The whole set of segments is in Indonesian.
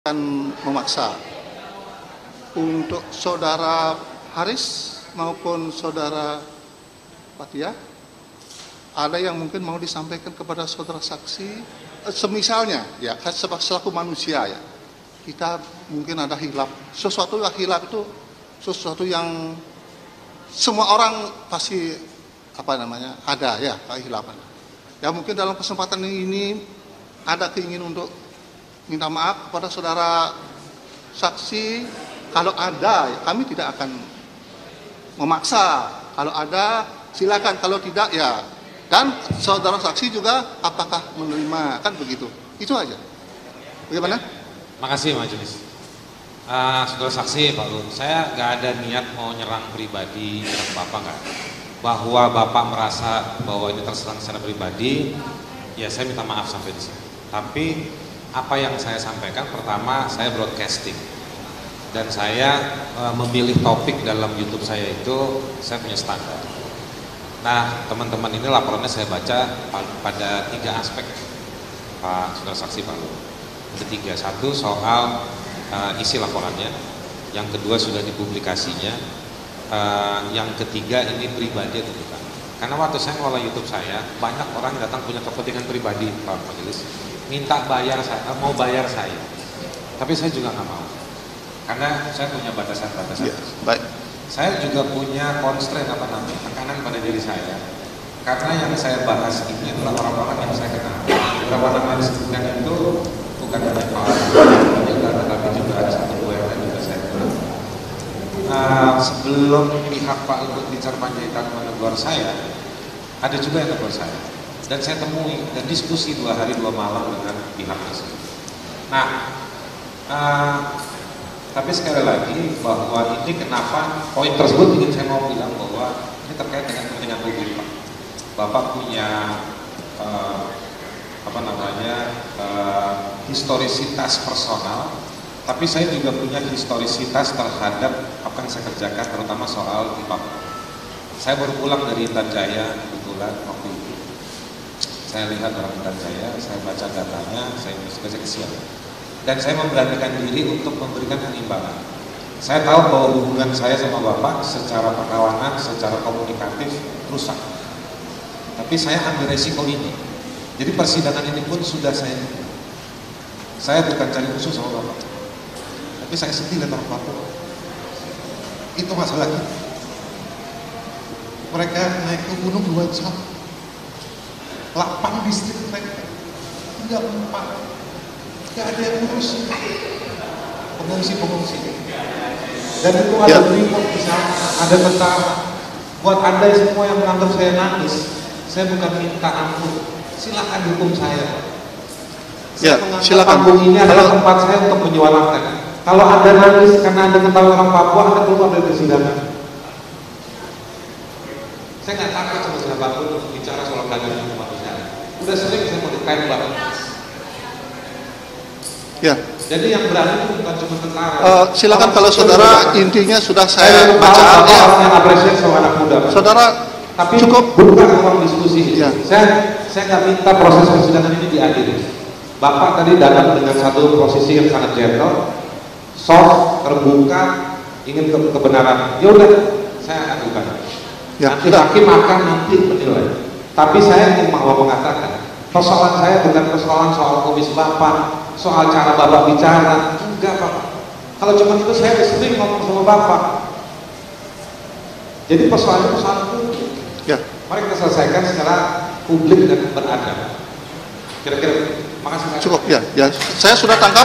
akan memaksa untuk saudara Haris maupun saudara Fathia. Ada yang mungkin mau disampaikan kepada saudara saksi, semisalnya ya, selaku manusia ya, kita mungkin ada hilaf, sesuatu yang hilaf itu sesuatu yang semua orang pasti ada ya kehilapan. Ya mungkin dalam kesempatan ini ada keinginan untuk minta maaf kepada saudara saksi. Kalau ada, kami tidak akan memaksa. Kalau ada, silakan. Kalau tidak, ya. Dan saudara saksi juga apakah menerima, kan begitu. Itu aja. Bagaimana? Makasih majelis. Saudara saksi Pak Luhut, saya nggak ada niat mau nyerang pribadi, nyerang Bapak nggak. Bahwa Bapak merasa bahwa ini terserang secara pribadi, ya saya minta maaf sampai di sini. Tapi apa yang saya sampaikan, pertama saya broadcasting dan saya memilih topik dalam YouTube saya itu saya punya standar. Nah teman-teman ini laporannya saya baca pada 3 aspek Pak saudara saksi Pak Luhut. Ketiga, satu soal isi laporannya, yang kedua sudah dipublikasinya, yang ketiga ini pribadi atau bukan. Karena waktu saya ngelola YouTube saya, banyak orang yang datang punya kepentingan pribadi Pak Majelis, minta bayar saya, mau bayar saya, tapi saya juga nggak mau, karena saya punya batasan-batasan. Ya, baik. Saya juga punya constraint tekanan pada diri saya, karena yang saya bahas ini adalah orang-orang yang saya kenal. Beberapa nama yang disebutkan itu bukan hanya Pak tapi juga ada satu dua yang juga saya kenal. Sebelum pihak Pak Luhut Binsar Panjaitan menegur saya, ada juga yang menegur saya. Dan saya temui dan diskusi 2 hari 2 malam dengan pihak tersebut. Nah, tapi sekali lagi bahwa ini kenapa poin tersebut ingin saya mau bilang bahwa ini terkait dengan kepentingan publik Pak. Bapak punya historisitas personal, tapi saya juga punya historisitas terhadap apa yang saya kerjakan, terutama soal IPAP. Saya baru pulang dari Intan Jaya kebetulan waktu itu. Saya lihat orang Intan Jaya, saya baca datanya, saya investigasi kesian. Dan saya memberanikan diri untuk memberikan penimbangan. Saya tahu bahwa hubungan saya sama Bapak secara perkawanan, secara komunikatif rusak. Tapi saya ambil resiko ini. Jadi persidangan ini pun sudah saya bukan cari musuh sama Bapak. Tapi saya sedih lihat orang Papua. Itu masalahnya. Mereka naik ke gunung 2 jam. 8 distrik mereka, 3, 4, gak ada yang ngurus. Pengungsi. Dan itu ada brimob di sana, ada tentara. Buat anda semua yang menganggap saya nangis, saya bukan minta ampun. Silakan hukum saya. Ya, silakan. Panggung ini adalah tempat saya untuk menyuarakan. Kalau anda nangis karena anda ketahui orang Papua, anda keluar dari persidangan. Saya nggak takut sama siapapun untuk bicara soal keadilan kemanusiaan. Udah sering saya mau ditembak. Ya. Jadi yang berani itu bukan cuma tentara. Silakan kalau saudara, intinya sudah saya baca. Ya. Orang yang apresiasi sama anak muda. Saudara, tapi cukup bukan ruang diskusi. Ya. Saya nggak minta proses persidangan ini diakhiri. Bapak tadi datang dengan satu posisi yang sangat gentle, soft, terbuka, ingin kebenaran. Ya udah, saya akan ya, nanti hakim akan menilai. Tapi saya ingin mau mengatakan, persoalan saya bukan persoalan soal komisi Bapak, soal cara Bapak bicara. Enggak Bapak. Kalau cuma itu saya sering ngomong sama Bapak. Jadi persoalannya persoalan publik. Ya. Mari kita selesaikan secara publik dan beradab. Kira-kira. Makasih. Cukup ya. Saya sudah tangkap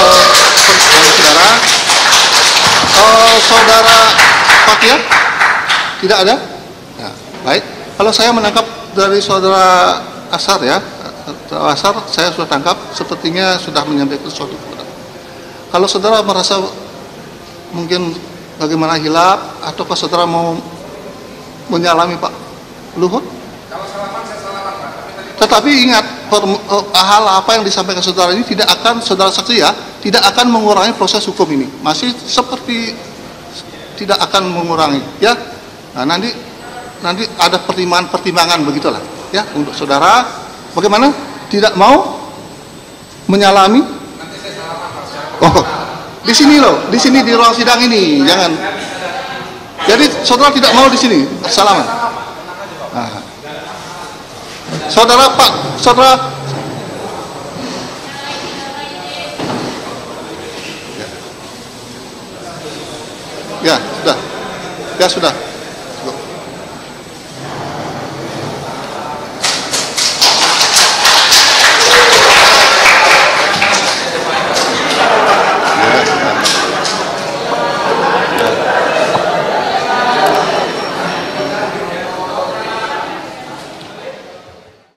saudara Fathia. Tidak ada? Ya, baik. Kalau saya menangkap dari saudara Asar ya, Asar saya sudah tangkap, sepertinya sudah menyampaikan sesuatu. Kalau saudara merasa mungkin bagaimana hilaf, ataukah saudara mau menyalami Pak Luhut? Kalau salaman saya salaman Pak. Tetapi ingat, hal apa yang disampaikan saudara ini tidak akan, saudara saksi ya, tidak akan mengurangi proses hukum ini. Masih seperti tidak akan mengurangi ya. Nah, nanti ada pertimbangan begitulah ya untuk saudara. Bagaimana? Tidak mau menyalami? Nanti saya salaman Pak. Di sini loh, di sini di ruang sidang ini, jangan. Jadi saudara tidak mau di sini, salaman. Nah. Saudara Pak, saudara. Ya, sudah. Ya sudah.